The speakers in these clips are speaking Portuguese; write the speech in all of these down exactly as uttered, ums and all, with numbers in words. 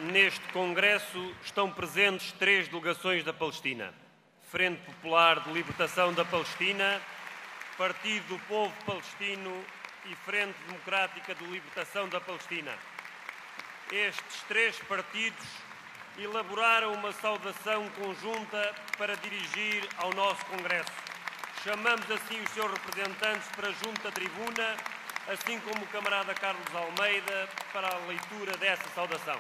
Neste Congresso estão presentes três delegações da Palestina: Frente Popular de Libertação da Palestina, Partido do Povo Palestino e Frente Democrática de Libertação da Palestina. Estes três partidos elaboraram uma saudação conjunta para dirigir ao nosso Congresso. Chamamos assim os seus representantes para junto da tribuna, assim como o camarada Carlos Almeida, para a leitura dessa saudação.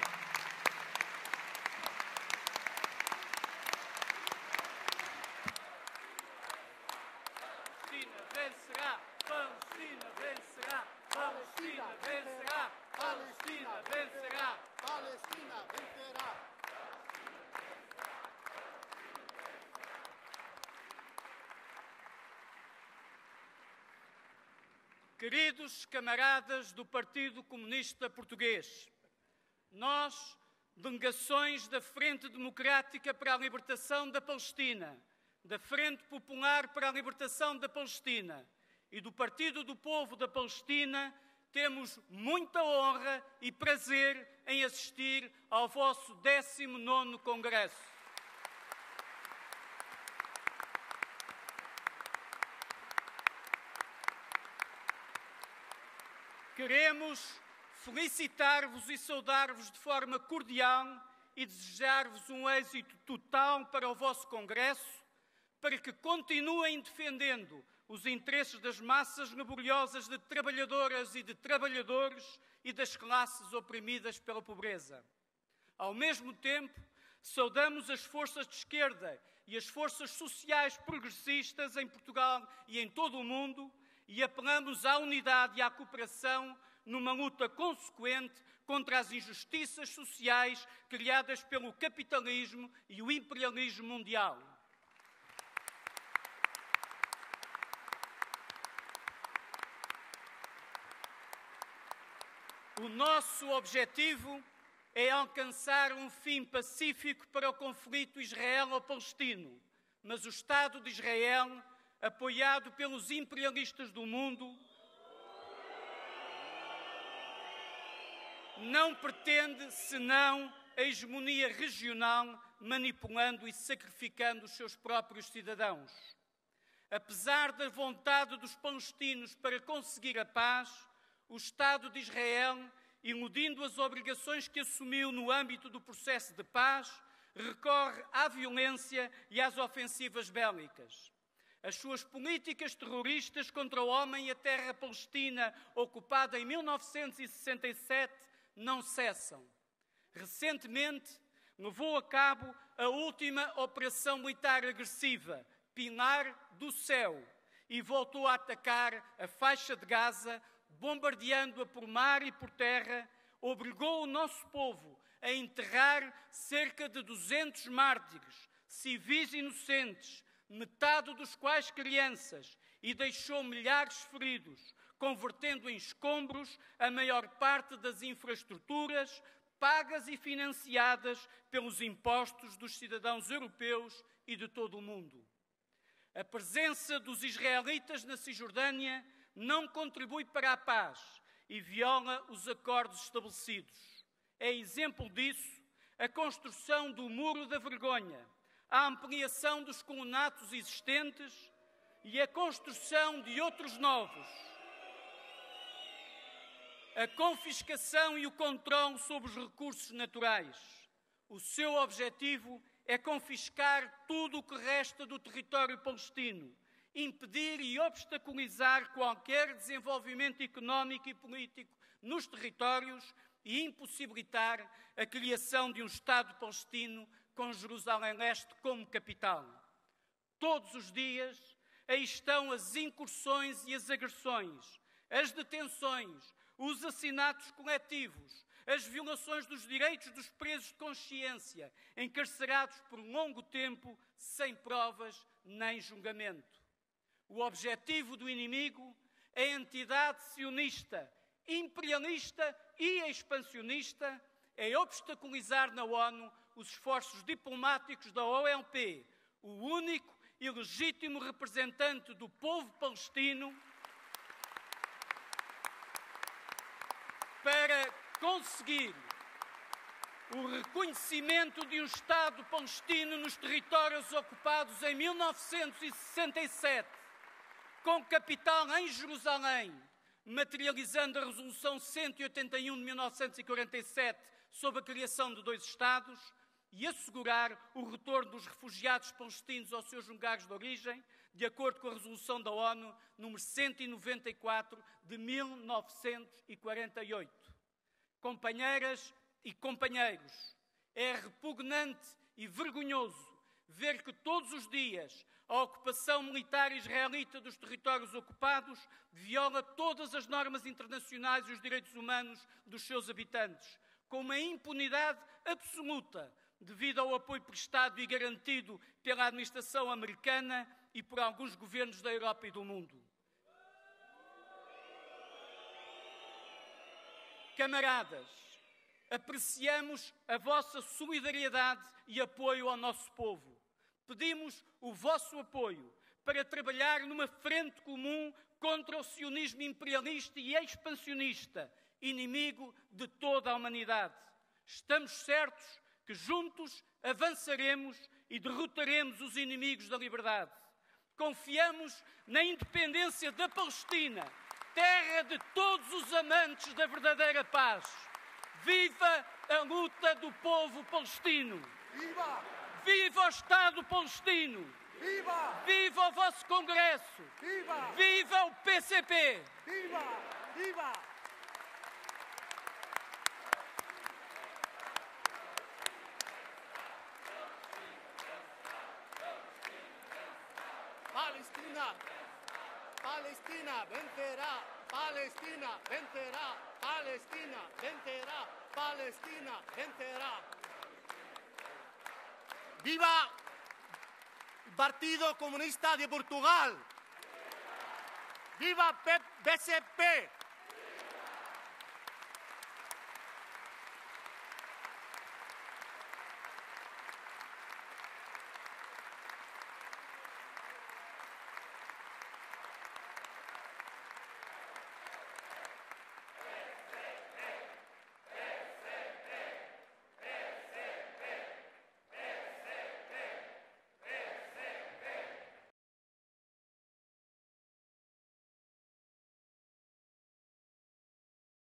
Queridos camaradas do Partido Comunista Português, nós, delegações da Frente Democrática para a Libertação da Palestina, da Frente Popular para a Libertação da Palestina e do Partido do Povo da Palestina, temos muita honra e prazer em assistir ao vosso décimo nono Congresso. Queremos felicitar-vos e saudar-vos de forma cordial e desejar-vos um êxito total para o vosso Congresso, para que continuem defendendo os interesses das massas laboriosas de trabalhadoras e de trabalhadores e das classes oprimidas pela pobreza. Ao mesmo tempo, saudamos as forças de esquerda e as forças sociais progressistas em Portugal e em todo o mundo, e apelamos à unidade e à cooperação numa luta consequente contra as injustiças sociais criadas pelo capitalismo e o imperialismo mundial. O nosso objetivo é alcançar um fim pacífico para o conflito israelo-palestino, mas o Estado de Israel, apoiado pelos imperialistas do mundo, não pretende senão a hegemonia regional, manipulando e sacrificando os seus próprios cidadãos. Apesar da vontade dos palestinos para conseguir a paz, o Estado de Israel, iludindo as obrigações que assumiu no âmbito do processo de paz, recorre à violência e às ofensivas bélicas. As suas políticas terroristas contra o homem e a terra palestina ocupada em mil novecentos e sessenta e sete não cessam. Recentemente, levou a cabo a última operação militar agressiva, Pilar do Céu, e voltou a atacar a faixa de Gaza, bombardeando-a por mar e por terra, obrigou o nosso povo a enterrar cerca de duzentos mártires, civis inocentes, metade dos quais crianças, e deixou milhares feridos, convertendo em escombros a maior parte das infraestruturas pagas e financiadas pelos impostos dos cidadãos europeus e de todo o mundo. A presença dos israelitas na Cisjordânia não contribui para a paz e viola os acordos estabelecidos. É exemplo disso a construção do Muro da Vergonha, a ampliação dos colonatos existentes e a construção de outros novos, a confiscação e o controle sobre os recursos naturais. O seu objetivo é confiscar tudo o que resta do território palestino, impedir e obstaculizar qualquer desenvolvimento económico e político nos territórios e impossibilitar a criação de um Estado palestino com Jerusalém Leste como capital. Todos os dias, aí estão as incursões e as agressões, as detenções, os assassinatos coletivos, as violações dos direitos dos presos de consciência, encarcerados por longo tempo, sem provas nem julgamento. O objetivo do inimigo é a entidade sionista, imperialista e expansionista, é obstaculizar na ONU os esforços diplomáticos da O L P, o único e legítimo representante do povo palestino, para conseguir o reconhecimento de um Estado palestino nos territórios ocupados em mil novecentos e sessenta e sete, com capital em Jerusalém, materializando a Resolução cento e oitenta e um de mil novecentos e quarenta e sete sobre a criação de dois Estados, e assegurar o retorno dos refugiados palestinos aos seus lugares de origem, de acordo com a Resolução da ONU número cento e noventa e quatro de mil novecentos e quarenta e oito. Companheiras e companheiros, é repugnante e vergonhoso ver que todos os dias a ocupação militar israelita dos territórios ocupados viola todas as normas internacionais e os direitos humanos dos seus habitantes, com uma impunidade absoluta devido ao apoio prestado e garantido pela administração americana e por alguns governos da Europa e do mundo. Camaradas, apreciamos a vossa solidariedade e apoio ao nosso povo. Pedimos o vosso apoio para trabalhar numa frente comum contra o sionismo imperialista e expansionista, inimigo de toda a humanidade. Estamos certos que juntos avançaremos e derrotaremos os inimigos da liberdade. Confiamos na independência da Palestina, terra de todos os amantes da verdadeira paz. Viva a luta do povo palestino! Viva! Viva o Estado palestino! Viva! Viva o vosso Congresso! Viva! Viva o P C P! Viva! Viva! Palestina! Palestina vencerá! Palestina vencerá! Palestina vencerá! Palestina vencerá! ¡Viva el Partido Comunista de Portugal! ¡Viva B C P!